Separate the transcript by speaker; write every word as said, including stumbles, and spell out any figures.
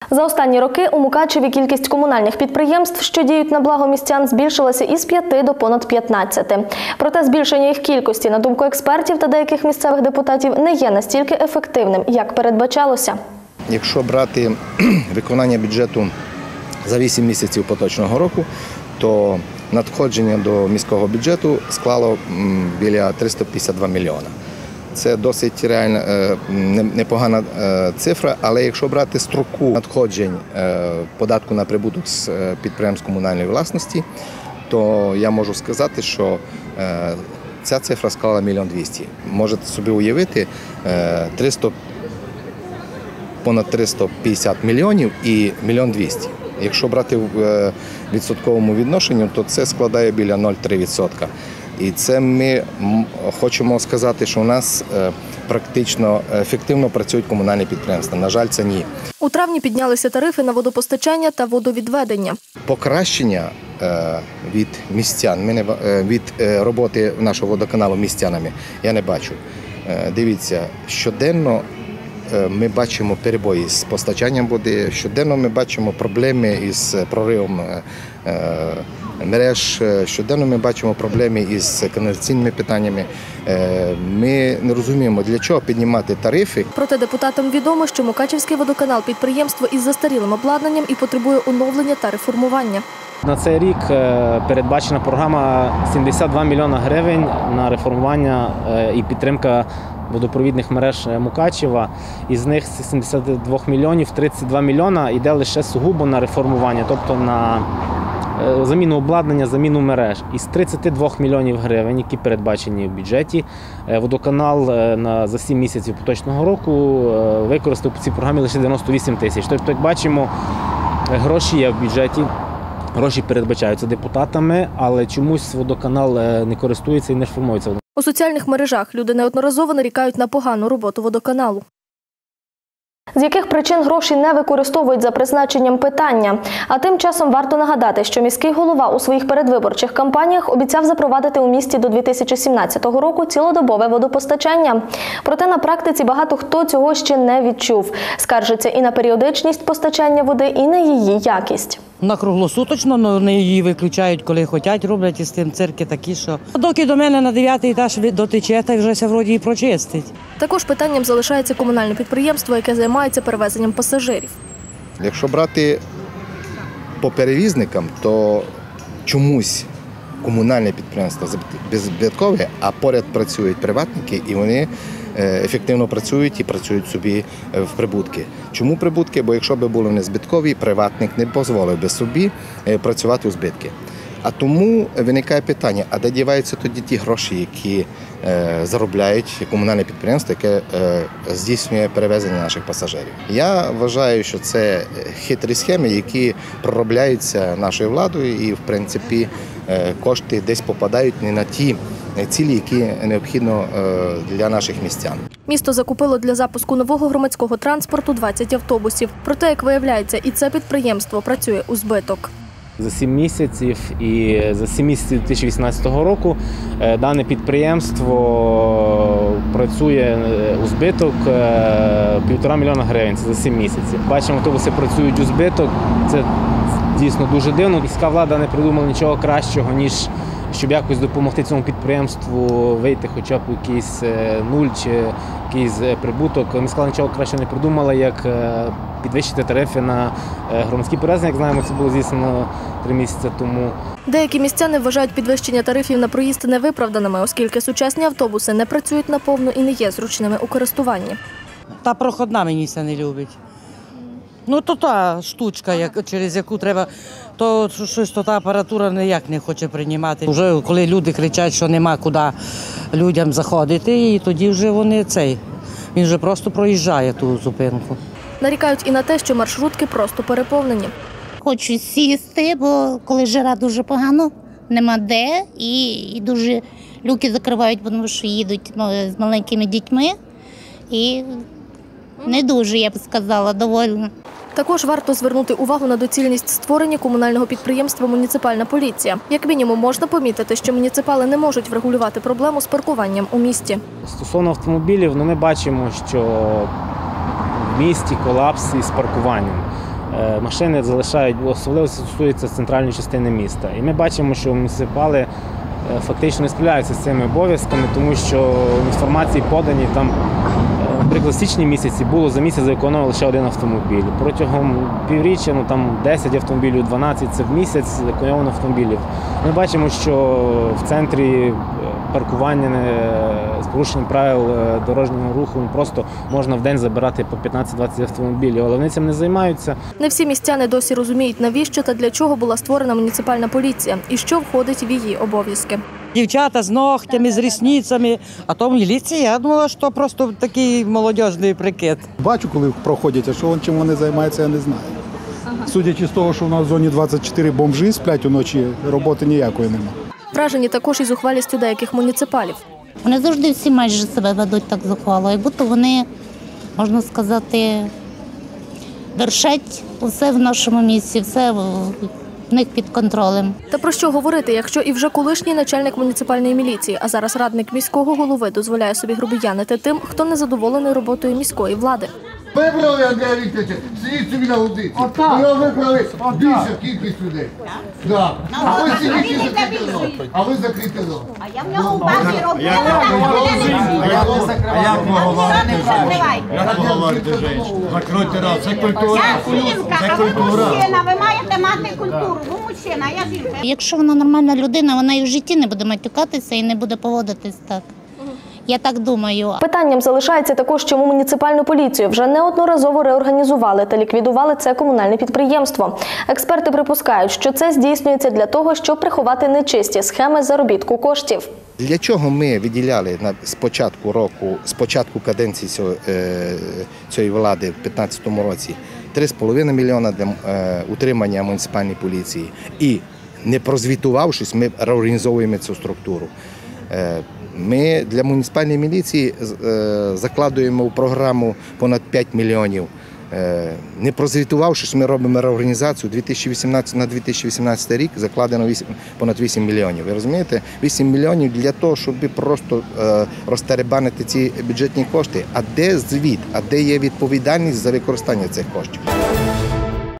Speaker 1: За останні роки у Мукачеві кількість комунальних підприємств, що діють на благо містян, збільшилася із п'яти до понад п'ятнадцяти. Проте збільшення їх кількості, на думку експертів та деяких місцевих депутатів, не є настільки ефективним, як передбачалося.
Speaker 2: Якщо брати виконання бюджету за вісім місяців поточного року, то надходження до міського бюджету склало біля триста п'ятдесят два мільйона. Це досить реально непогана цифра, але якщо брати строку надходжень податку на прибуток з підприємств комунальної власності, то я можу сказати, що ця цифра склала мільйон двісті. Можете собі уявити, триста, понад триста п'ятдесят мільйонів і мільйон двісті. Якщо брати в відсотковому відношенні, то це складає біля нуль цілих три десятих відсотка. І це ми хочемо сказати, що у нас практично ефективно працюють комунальні підприємства. На жаль, це ні.
Speaker 1: У травні піднялися тарифи на водопостачання та водовідведення.
Speaker 2: Покращення від містян, від роботи нашого водоканалу містянами я не бачу. Дивіться, щоденно ми бачимо перебої з постачанням води, щоденно ми бачимо проблеми із проривом мереж, щоденно ми бачимо проблеми із каналізаційними питаннями. Ми не розуміємо, для чого піднімати тарифи.
Speaker 1: Проте депутатам відомо, що Мукачевський водоканал – підприємство із застарілим обладнанням і потребує оновлення та реформування.
Speaker 3: На цей рік передбачена програма сімдесят два мільйони гривень на реформування і підтримка водопровідних мереж Мукачева. Із них сімдесят два мільйонів, тридцять два мільйона йде лише сугубо на реформування, тобто на заміну обладнання, заміну мереж. Із тридцяти двох мільйонів гривень, які передбачені в бюджеті, водоканал за сім місяців поточного року використав по цій програмі лише дев'яносто вісім тисяч. Тобто, як бачимо, гроші є в бюджеті. Гроші передбачаються депутатами, але чомусь водоканал не користується і не реформується.
Speaker 1: У соціальних мережах люди неодноразово нарікають на погану роботу водоканалу. З яких причин гроші не використовують за призначенням – питання. А тим часом варто нагадати, що міський голова у своїх передвиборчих кампаніях обіцяв запровадити у місті до дві тисячі сімнадцятого року цілодобове водопостачання. Проте на практиці багато хто цього ще не відчув. Скаржаться і на періодичність постачання води, і на її якість.
Speaker 4: На круглосуточно, але вони її виключають, коли хочуть, роблять із тим цирки такі, що доки до мене на дев'ятий етаж дотече, так вже вроді і прочистить.
Speaker 1: Також питанням залишається комунальне підприємство, яке займається перевезенням пасажирів.
Speaker 2: Якщо брати по перевізникам, то чомусь комунальне підприємство беззбиткове, а поряд працюють приватники, і вони ефективно працюють і працюють собі в прибутки. Чому прибутки? Бо якщо б були вони збиткові, приватник не дозволив би собі працювати у збитки. А тому виникає питання, а де діваються тоді ті гроші, які е, заробляють комунальне підприємство, яке е, здійснює перевезення наших пасажирів. Я вважаю, що це хитрі схеми, які проробляються нашою владою і, в принципі, е, кошти десь попадають не на ті цілі, які необхідно е, для наших містян.
Speaker 1: Місто закупило для запуску нового громадського транспорту двадцять автобусів. Проте, як виявляється, і це підприємство працює у збиток.
Speaker 3: За сім місяців і за сім місяців дві тисячі вісімнадцятого року дане підприємство працює у збиток півтора мільйона гривень. Це за сім місяців. Бачимо, автобуси працюють у збиток. Це дійсно дуже дивно. Міська влада не придумала нічого кращого, ніж щоб якось допомогти цьому підприємству вийти хоча б якийсь нуль чи якийсь прибуток. Міська влада нічого кращого не придумала, як підвищити тарифи на громадські перевезення, як знаємо, це було здійснено три місяці тому.
Speaker 1: Деякі містяни вважають підвищення тарифів на проїзд невиправданими, оскільки сучасні автобуси не працюють наповну і не є зручними у користуванні.
Speaker 4: Та проходна мені це не любить. Ну, то та штучка, як, через яку треба, то щось то та апаратура ніяк не хоче приймати. Вже коли люди кричать, що нема куди людям заходити, і тоді вже вони цей, він вже просто проїжджає ту зупинку.
Speaker 1: Нарікають і на те, що маршрутки просто переповнені.
Speaker 5: Хочу сісти, бо коли жара дуже погано, нема де, і, і дуже люки закривають, тому що їдуть з маленькими дітьми. І не дуже, я б сказала, довольна.
Speaker 1: Також варто звернути увагу на доцільність створення комунального підприємства «Муніципальна поліція». Як мінімум, можна помітити, що муніципали не можуть врегулювати проблему з паркуванням у місті.
Speaker 3: Стосовно автомобілів, ну, ми бачимо, що в місті колапс із паркуванням. е, машини залишають, особливо стосується центральної частини міста. І ми бачимо, що муніципали е, фактично не справляються з цими обов'язками, тому що інформації подані там. Наприклад, в січні місяці було за місяць заекономили лише один автомобіль. Протягом півріччя ну, там десять автомобілів, дванадцять – це в місяць заекономлено автомобілів. Ми бачимо, що в центрі паркування з порушенням правил дорожнього руху просто можна в день забирати по п'ятнадцять-двадцять автомобілів, але вони цим не займаються.
Speaker 1: Не всі містяни досі розуміють, навіщо та для чого була створена муніципальна поліція і що входить в її обов'язки.
Speaker 4: Дівчата з ногтями, з рісницями, а то міліція, я думала, що просто такий молодіжний прикид.
Speaker 6: Бачу, коли проходять, а що чим вони займаються, я не знаю. Судячи з того, що в нас в зоні двадцять чотири бомжі сплять уночі, роботи ніякої немає.
Speaker 1: Вражені також і зухвалістю деяких муніципалів.
Speaker 5: Вони завжди всі майже себе ведуть так зухвало, як будто вони, можна сказати, вершать усе в нашому місті, все в них під контролем.
Speaker 1: Та про що говорити, якщо і вже колишній начальник муніципальної міліції, а зараз радник міського голови дозволяє собі грубіянити тим, хто незадоволений роботою міської влади.
Speaker 7: Вибрали Андрія Вікторовича, сидіть собі на вулиці. Його вибрали більше кількість людей. Да. А ви сидіть і закрите рот. А ви закрите рот.
Speaker 8: А я в нього у базі робила, так вони не всі.
Speaker 9: А як ви говорите жінку? Як ви говорите жінку? Закройте рот, це культура.
Speaker 8: Я жінка,
Speaker 9: Це
Speaker 8: а ви
Speaker 9: культура.
Speaker 8: мужчина, ви маєте мати культуру. Ви мужчина, а я жінка.
Speaker 5: Якщо вона нормальна людина, вона і в житті не буде матюкатися і не буде поводитись так. Я так думаю.
Speaker 1: Питанням залишається також, чому муніципальну поліцію вже неодноразово реорганізували та ліквідували це комунальне підприємство. Експерти припускають, що це здійснюється для того, щоб приховати нечисті схеми заробітку коштів.
Speaker 2: Для чого ми виділяли на з початку року, з початку каденції цього, е, цієї влади в дві тисячі п'ятнадцятому році три з половиною мільйона для е, утримання муніципальної поліції і не прозвітувавшись, ми реорганізовуємо цю структуру. Е, Ми для муніципальної міліції закладуємо в програму понад п'ять мільйонів. Не прозвітувавшись, ми робимо реорганізацію. дві тисячі вісімнадцятий на дві тисячі вісімнадцятий рік закладено понад вісім мільйонів. Ви розумієте? вісім мільйонів для того, щоб просто розтеребанити ці бюджетні кошти. А де звіт? А де є відповідальність за використання цих коштів?